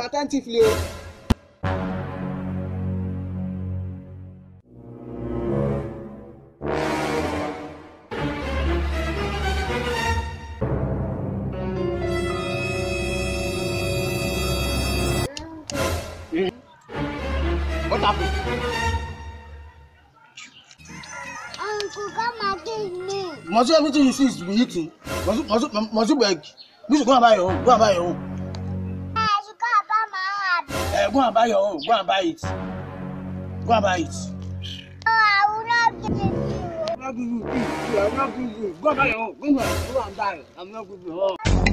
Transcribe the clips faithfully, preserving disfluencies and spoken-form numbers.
attentively. What happened? Uncle, come and take me. Must you everything you see is to be eating? Must you, must you, must you beg? You should go and buy your own. Go and buy your own. I should go and buy my own. Uh, go and buy your own. Go and buy it. Go and buy it. Oh, I will not give it to you. I'm not giving you. I will not give you. Go and buy your own. Go and, go and buy it. I'm not giving you. Oh.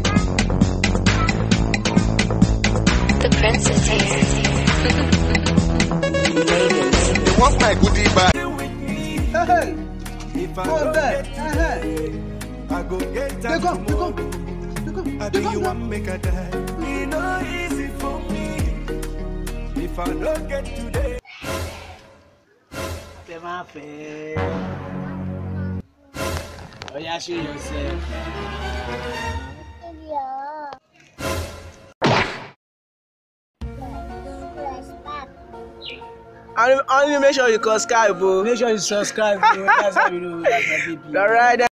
The princess here. What's my goodie bag? Hey, go on there. Hey, I go get take off, take off, take off, I take do you off. want make a die? It's not easy for me. If I don't get today. Be my fair. Oh yeah, show yourself. Yeah. Only, only make sure you subscribe, bro. Make sure you subscribe. Bro. That's how you know. That's my baby. All right.